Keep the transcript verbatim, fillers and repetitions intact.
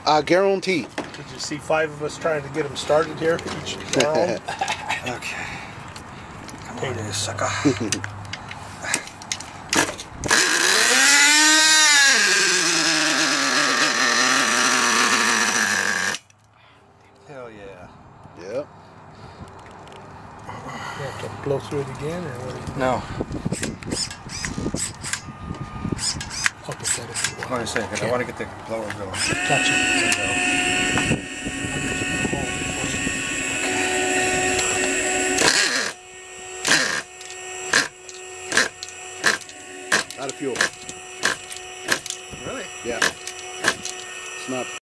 I guarantee. Did you see five of us trying to get them started here? Each our own? Okay. Come on, you sucker. Hell yeah. Yep. You have to blow through it again, or what? No. I'll get that if you want. Hold on a second. I want to get the blower going. Gotcha.